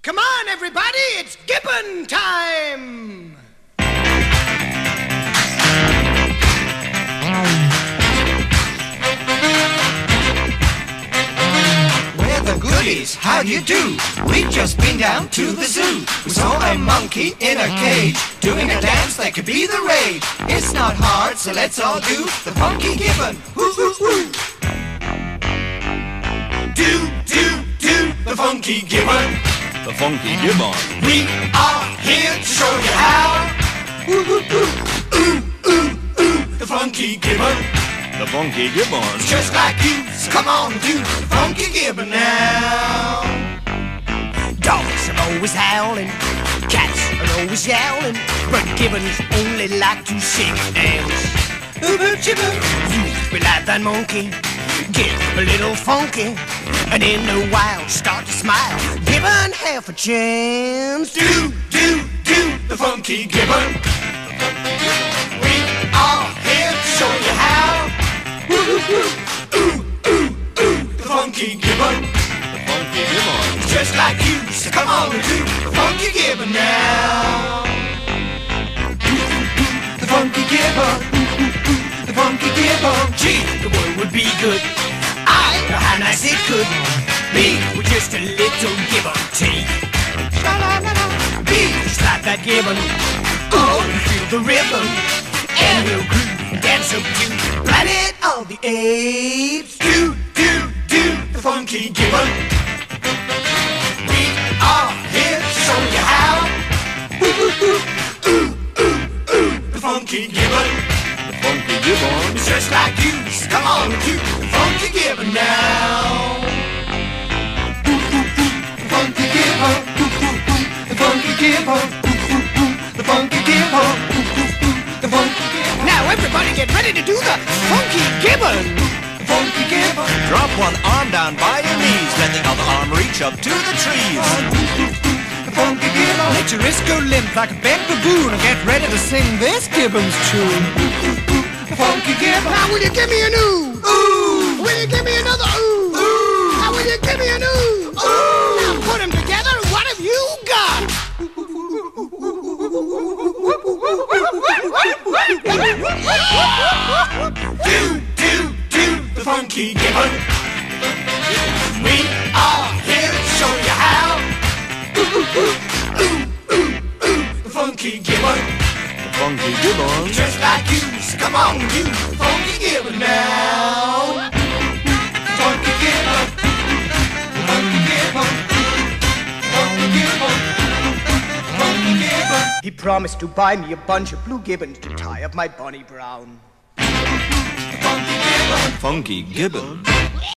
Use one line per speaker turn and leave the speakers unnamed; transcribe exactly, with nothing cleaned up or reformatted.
Come on, everybody, it's Gibbon time!
We're the goodies, how do you do? We've just been down to the zoo. We saw a monkey in a cage, doing a dance that could be the rage. It's not hard, so let's all do the funky Gibbon. Woo, woo, woo. Do, do, do the funky Gibbon.
The funky Gibbon.
We are here to show you how. Ooh, ooh, ooh, ooh, ooh, ooh, the funky Gibbon.
The funky Gibbon.
It's just like you, so come on and do the funky Gibbon now.
Dogs are always howling, cats are always yowling, but Gibbons only like to sing and dance. Ooba chibba, you be like that monkey, get a little funky, and in a while start to smile. Gibbon half a chance.
Do, do, do the funky Gibbon. We are here to show you how. Ooh, ooh, ooh, ooh, ooh, the funky Gibbon.
The funky Gibbon.
It's just like you, so come on and do the funky Gibbon now. Ooh, ooh, ooh, the funky Gibbon. Ooh, ooh, ooh, the funky Gibbon.
Gee, the world would be good. I know how nice it could be with just a little give or take. Be just like that Gibbon. Oh, and feel the rhythm, and we'll groove and dance up to Planet of the Apes.
Do, do, do the funky Gibbon. We are here to show you how. Ooh, ooh, ooh, ooh, ooh, ooh, the funky Gibbon.
The funky Gibbon.
It's just like you, so come on and do the funky Gibbon now. Ooh, ooh, ooh, the funky Gibbon. Ooh, ooh, ooh, the funky Gibbon. Ooh, ooh, ooh, the funky Gibbon. Ooh, ooh, ooh, the funky Gibbon.
Now everybody get ready to do the funky Gibbon.
The funky Gibbon.
Drop one arm down by your knees. Let the other arm reach up to the trees.
The funky Gibbon.
Let your wrist go limp like a bent baboon and get ready to sing this Gibbon's tune.
The funky Gibbon.
Now will you give me an ooh?
Ooh.
Will you give me another ooh?
Ooh.
Now will you give me an ooh?
Ooh.
Now put them together and what have you got?
Do, do, do the funky Gibbon. We are here to show you how. Ooh, ooh, ooh, ooh, ooh, ooh, the funky Gibbon.
The funky Gibbon.
Just like you, so come on and do the funky Gibbon now. The funky Gibbon. The funky Gibbon. The funky Gibbon. The funky Gibbon.
He promised to buy me a bunch of blue gibbons to tie up my bunny brown.
The funky Gibbon.
Funky Gibbon.